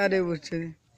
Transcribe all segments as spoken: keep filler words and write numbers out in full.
अरे बुझे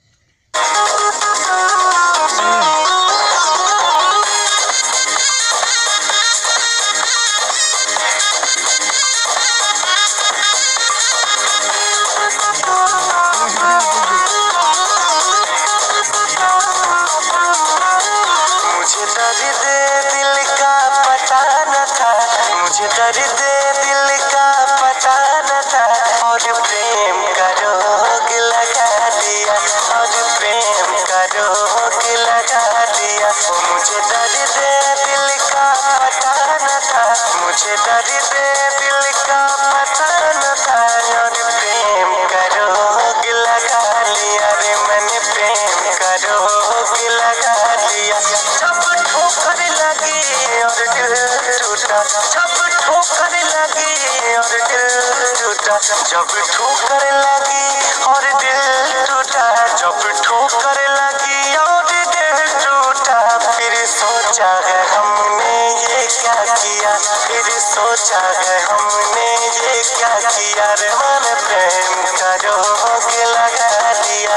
मुझे दर्द दिल का पता न था, मुझे दर्द दिल का पता न था, और प्रेम का रोग लगा दिया, और प्रेम का रोग लगा दिया। मुझे दर्द दिल का पता न था, मुझे दर्द दिल का पता न था, और प्रेम का रोग लगा लिया रे मैंने, प्रेम का रोग लगा लिया। जब ठोकर लगी और दिल टूटा, जब ठोकर लगी और दिल टूटा, जब ठोकर लगी और दिल टूटा, जब ठोकर लगी और दिल टूटा, फिर सोचा है हमने ये क्या किया, फिर सोचा है हमने ये क्या किया रे मैंने, प्रेम का रोग लगा दिया।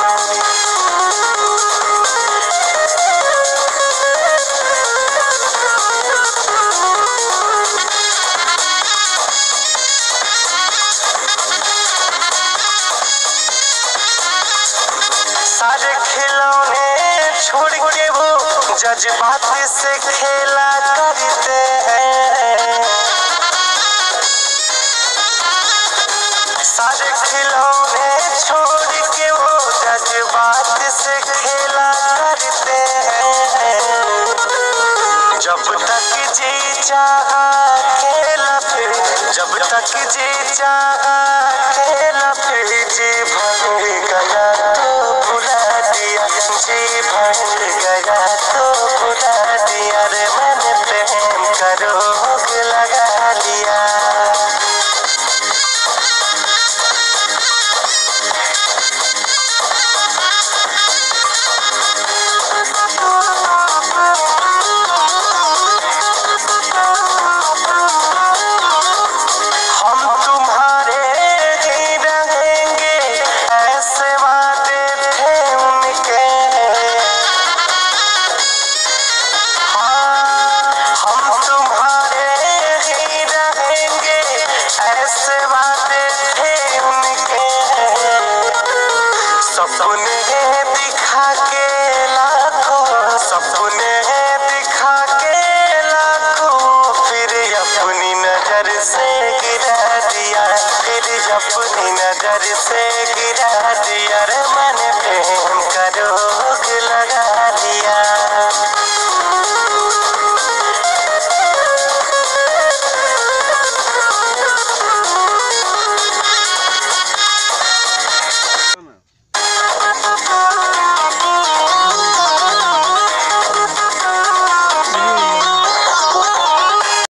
सारे खिलौने छोड़ के वो जज्बात से खेला करते हैं, सारे खिलौने छोड़ के वो जज्बात से खेला करते हैं। जब तक जी चाहा खेला फिर, जब तक जी चाहा खेला फिर, जी भर गया तो भुला दिया, जी भर गया तो भुला दिया रे मैंने, प्रेम का रोग लगा लिया। हम तुम्हारे ही रहेंगे ऐसे वादे थे उनके, हाँ हम तुम्हारे ही रहेंगे ऐसे वादे थे उनके। सपने